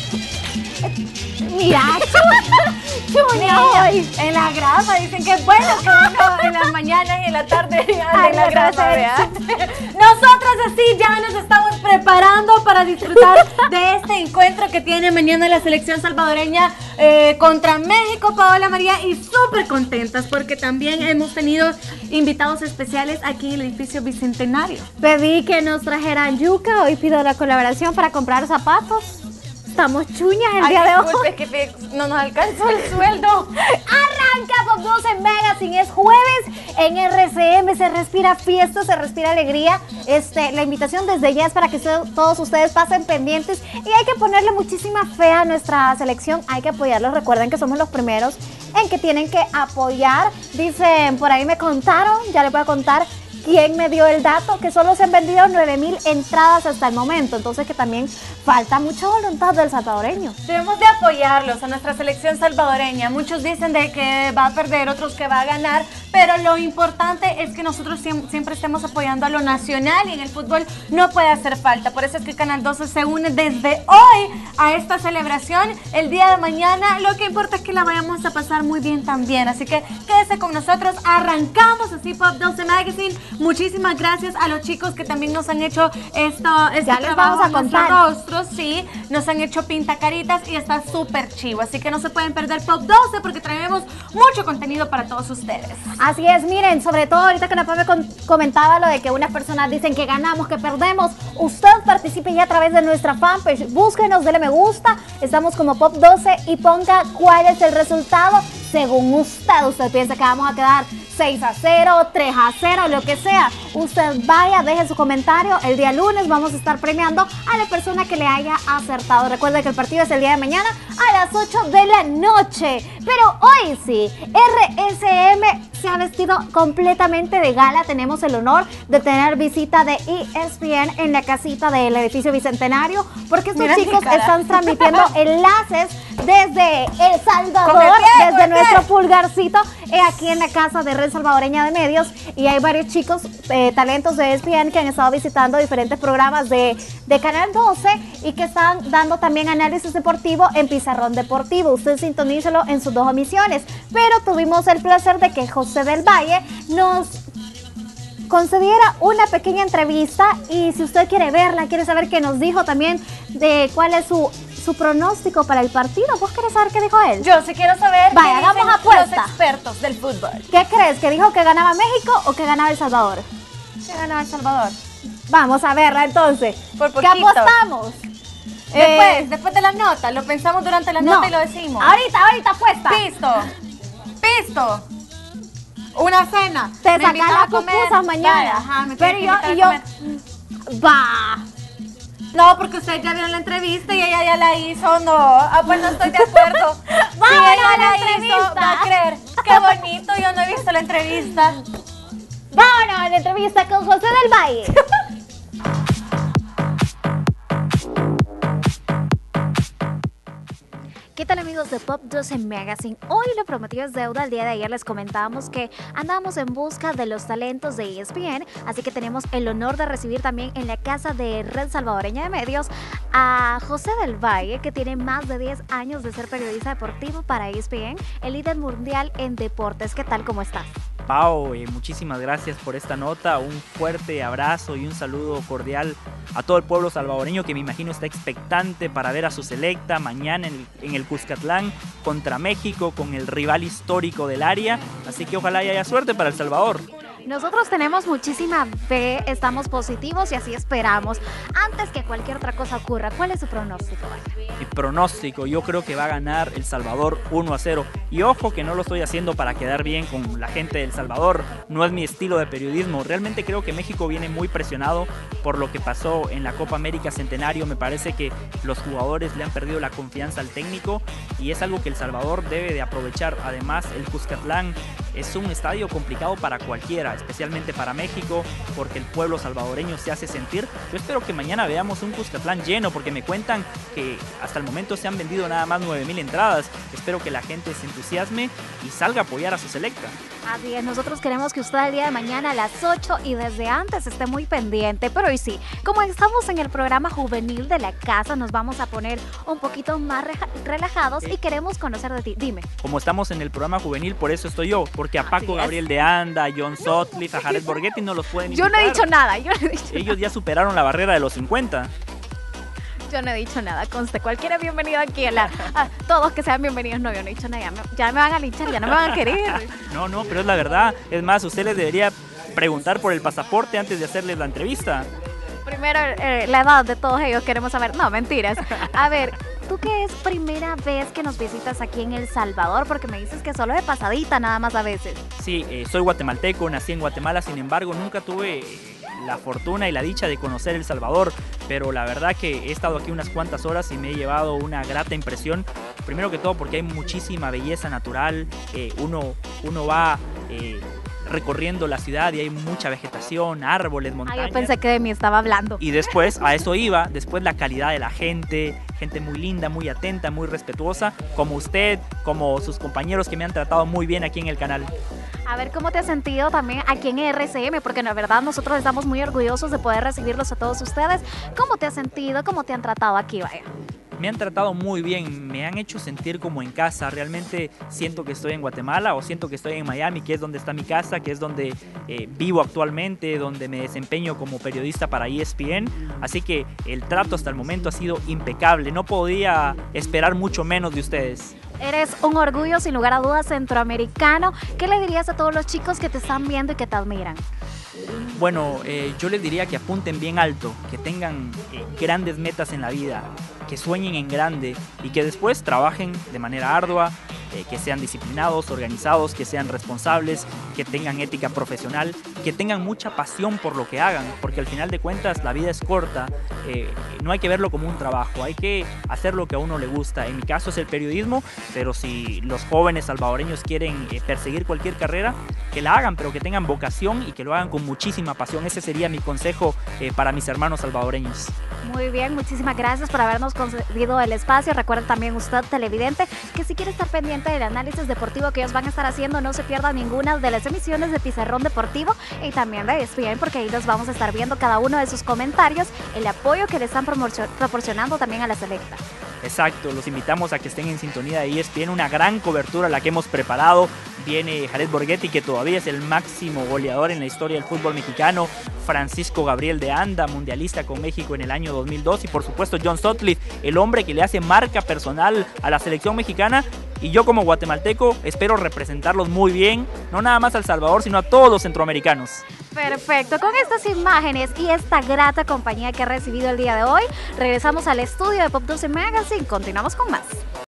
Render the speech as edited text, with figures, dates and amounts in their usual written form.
Mira, Chuña hoy. En la grama dicen que es bueno que uno en las mañanas y en la tarde ande en la grama, ¿verdad? Nosotras así ya nos estamos preparando para disfrutar de este encuentro que tiene mañana la selección salvadoreña contra México, Paola María, y súper contentas porque también hemos tenido invitados especiales aquí en el edificio Bicentenario. Pedí que nos trajeran yuca, hoy pido la colaboración para comprar zapatos. Estamos chuñas el día de hoy. Disculpe, que no nos alcanzó el sueldo. Arranca Pop 12 Magazine, es jueves en RCM, se respira fiesta, se respira alegría. La invitación desde ya es para que todos ustedes pasen pendientes y hay que ponerle muchísima fe a nuestra selección, hay que apoyarlos. Recuerden que somos los primeros en que tienen que apoyar. Dicen, por ahí me contaron, ya les voy a contar quién me dio el dato, que solo se han vendido 9,000 entradas hasta el momento, entonces que también falta mucha voluntad del salvadoreño. Debemos de apoyarlos a nuestra selección salvadoreña. Muchos dicen de que va a perder, otros que va a ganar, pero lo importante es que nosotros siempre estemos apoyando a lo nacional y en el fútbol no puede hacer falta. Por eso es que Canal 12 se une desde hoy a esta celebración. El día de mañana lo que importa es que la vayamos a pasar muy bien también, así que quédese con nosotros. Arrancamos así Pop 12 Magazine. Muchísimas gracias a los chicos que también nos han hecho este ya les trabajo vamos a en nuestros contar. rostros, sí, nos han hecho pintacaritas y está súper chivo, así que no se pueden perder Pop 12 porque traemos mucho contenido para todos ustedes. Así es, miren, sobre todo ahorita que la Pame comentaba lo de que unas personas dicen que ganamos, que perdemos, usted participe ya a través de nuestra fanpage, búsquenos, dele me gusta, estamos como Pop 12 y ponga cuál es el resultado según usted piensa que vamos a quedar 6-0, 3-0, lo que sea. Usted vaya, deje su comentario. El día lunes vamos a estar premiando a la persona que le haya acertado. Recuerde que el partido es el día de mañana a las 8 de la noche. Pero hoy sí, RSM se ha vestido completamente de gala. Tenemos el honor de tener visita de ESPN en la casita del edificio Bicentenario, porque estos chicos están transmitiendo enlaces desde El Salvador, desde nuestro pulgarcito, aquí en la casa de Red Salvadoreña de Medios, y hay varios chicos, talentos de ESPN que han estado visitando diferentes programas de Canal 12 y que están dando también análisis deportivo en Pizarrón Deportivo. Usted sintonícelo en sus dos emisiones, pero tuvimos el placer de que José del Valle nos concediera una pequeña entrevista, y si usted quiere verla, quiere saber qué nos dijo también de cuál es su pronóstico para el partido. ¿Vos querés saber qué dijo él? Yo sí quiero saber. Vaya, hagamos apuesta. Los expertos del fútbol. ¿Qué crees? ¿Que dijo que ganaba México o que ganaba El Salvador? Que ganaba El Salvador. Vamos a verla entonces. Por ¿Qué poquito. apostamos? Después de la nota, lo pensamos durante la nota y lo decimos. Ahorita apuesta. Pisto. Una cena. Te Me sacas invitas las a comer. pupusas mañana. Vaya, ajá, me pero tienes que invitar a comer. Va. No, porque ustedes ya vieron la entrevista y ella ya la hizo, no. Ah, pues no estoy de acuerdo. Vámonos Si ella a la la entrevista. hizo, va a creer. Qué bonito, yo no he visto la entrevista. Vámonos a la entrevista con José del Valle. ¿Qué tal, amigos de Pop 12 Magazine? Hoy lo prometido es deuda. El día de ayer les comentábamos que andábamos en busca de los talentos de ESPN, así que tenemos el honor de recibir también en la casa de Red Salvadoreña de Medios a José del Valle, que tiene más de 10 años de ser periodista deportivo para ESPN, el líder mundial en deportes. ¿Qué tal? ¿Cómo estás? Pau, muchísimas gracias por esta nota, un fuerte abrazo y un saludo cordial a todo el pueblo salvadoreño que me imagino está expectante para ver a su selecta mañana en el Cuscatlán contra México, con el rival histórico del área, así que ojalá haya suerte para El Salvador. Nosotros tenemos muchísima fe, estamos positivos y así esperamos. Antes que cualquier otra cosa ocurra, ¿cuál es su pronóstico? Mi pronóstico, yo creo que va a ganar El Salvador 1-0. Y ojo que no lo estoy haciendo para quedar bien con la gente de El Salvador, no es mi estilo de periodismo. Realmente creo que México viene muy presionado por lo que pasó en la Copa América Centenario. Me parece que los jugadores le han perdido la confianza al técnico y es algo que El Salvador debe de aprovechar. Además, el Cuscatlán es un estadio complicado para cualquiera, especialmente para México, porque el pueblo salvadoreño se hace sentir. Yo espero que mañana veamos un Cuscatlán lleno, porque me cuentan que hasta el momento se han vendido nada más 9,000 entradas. Espero que la gente se entusiasme y salga a apoyar a su selecta. Así es, nosotros queremos que usted el día de mañana a las 8 y desde antes esté muy pendiente, pero hoy sí, como estamos en el programa juvenil de la casa, nos vamos a poner un poquito más relajados y queremos conocer de ti. Dime. Como estamos en el programa juvenil, por eso estoy yo, porque a Así Paco es. Gabriel de Anda, a John Sotliff, a Jared Borghetti no los pueden Yo invitar. no he dicho nada, yo no he dicho Ellos ya superaron la barrera de los 50. Yo no he dicho nada, conste. Cualquiera es bienvenido aquí. Todos que sean bienvenidos. No, yo no he dicho nada. Ya me van a linchar, ya no me van a querer. No, pero es la verdad. Es más, usted les debería preguntar por el pasaporte antes de hacerles la entrevista. Primero, la edad de todos ellos queremos saber. No, mentiras. A ver, tú que es primera vez que nos visitas aquí en El Salvador, porque me dices que solo de pasadita nada más a veces. Sí, soy guatemalteco, nací en Guatemala, sin embargo, nunca tuve la fortuna y la dicha de conocer El Salvador, pero la verdad que he estado aquí unas cuantas horas y me he llevado una grata impresión, primero que todo porque hay muchísima belleza natural, uno va recorriendo la ciudad y hay mucha vegetación, árboles, montañas. Yo pensé que de mí estaba hablando. Y después, a eso iba, después la calidad de la gente muy linda, muy atenta, muy respetuosa, como usted, como sus compañeros que me han tratado muy bien aquí en el canal. A ver cómo te has sentido también aquí en RCM, porque la verdad nosotros estamos muy orgullosos de poder recibirlos a todos ustedes. ¿Cómo te has sentido? ¿Cómo te han tratado aquí, vaya? Me han tratado muy bien, me han hecho sentir como en casa, realmente siento que estoy en Guatemala o siento que estoy en Miami, que es donde está mi casa, que es donde vivo actualmente, donde me desempeño como periodista para ESPN, así que el trato hasta el momento ha sido impecable, no podía esperar mucho menos de ustedes. Eres un orgullo sin lugar a dudas centroamericano. ¿Qué le dirías a todos los chicos que te están viendo y que te admiran? Bueno, yo les diría que apunten bien alto, que tengan grandes metas en la vida, que sueñen en grande y que después trabajen de manera ardua, que sean disciplinados, organizados, que sean responsables, que tengan ética profesional, que tengan mucha pasión por lo que hagan, porque al final de cuentas la vida es corta, no hay que verlo como un trabajo, hay que hacer lo que a uno le gusta. En mi caso es el periodismo, pero si los jóvenes salvadoreños quieren perseguir cualquier carrera, que la hagan, pero que tengan vocación y que lo hagan con muchísima pasión. Ese sería mi consejo para mis hermanos salvadoreños. Muy bien, muchísimas gracias por habernos concedido el espacio. Recuerda también usted, televidente, que si quiere estar pendiente del análisis deportivo que ellos van a estar haciendo, no se pierda ninguna de las emisiones de Pizarrón Deportivo y también de ESPN, porque ahí los vamos a estar viendo cada uno de sus comentarios, el apoyo que le están proporcionando también a la selecta. Exacto, los invitamos a que estén en sintonía de ESPN, una gran cobertura la que hemos preparado. Viene Jared Borghetti, que todavía es el máximo goleador en la historia del fútbol mexicano, Francisco Gabriel de Anda, mundialista con México en el año 2002, y por supuesto John Sotliff, el hombre que le hace marca personal a la selección mexicana, y yo como guatemalteco espero representarlos muy bien, no nada más a El Salvador, sino a todos los centroamericanos. Perfecto, con estas imágenes y esta grata compañía que ha recibido el día de hoy, regresamos al estudio de Pop 12 Magazine, continuamos con más.